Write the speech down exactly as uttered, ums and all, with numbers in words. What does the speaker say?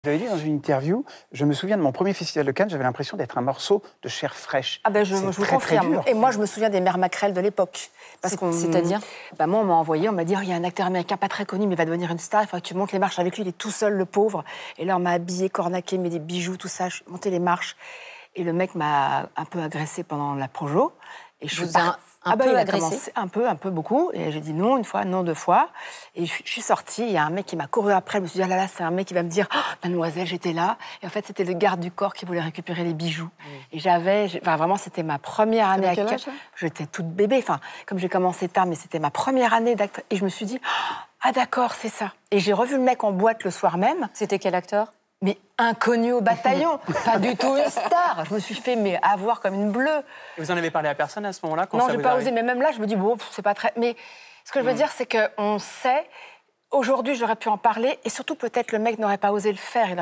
J'avais dit dans une interview, je me souviens de mon premier festival de Cannes, j'avais l'impression d'être un morceau de chair fraîche. Ah ben je, je vous très, confirme. très dur. Et moi, je me souviens des mères Macrel de l'époque. C'est-à-dire bah, moi, on m'a envoyé, on m'a dit, oh, il y a un acteur américain pas très connu, mais il va devenir une star, il faut que tu montes les marches avec lui, il est tout seul, le pauvre. Et là, on m'a habillé, cornaqué, mis des bijoux, tout ça, je suis montée les marches. Et le mec m'a un peu agressée pendant la projo. Et je vous suis ai un, un ah bah, peu il a agressé commencé, Un peu, un peu beaucoup. Et j'ai dit non une fois, non deux fois. Et je, je suis sortie, il y a un mec qui m'a couru après. Je me suis dit, ah là là, c'est un mec qui va me dire, oh, mademoiselle, j'étais là. Et en fait, c'était le garde du corps qui voulait récupérer les bijoux. Mmh. Et j'avais, enfin, vraiment, c'était ma première année à Cannes. J'étais toute bébé. Enfin, comme j'ai commencé tard, mais c'était ma première année d'acteur. Et je me suis dit, oh, ah d'accord, c'est ça. Et j'ai revu le mec en boîte le soir même. C'était quel acteur? Mais inconnu au bataillon, pas du tout une star. Je me suis fait mais avoir comme une bleue. Et vous en avez parlé à personne à ce moment-là? Non, je n'ai pas osé, mais même là, je me dis, bon, c'est pas très... Mais ce que je veux mmh. dire, c'est qu'on sait, aujourd'hui, j'aurais pu en parler, et surtout, peut-être, le mec n'aurait pas osé le faire. Il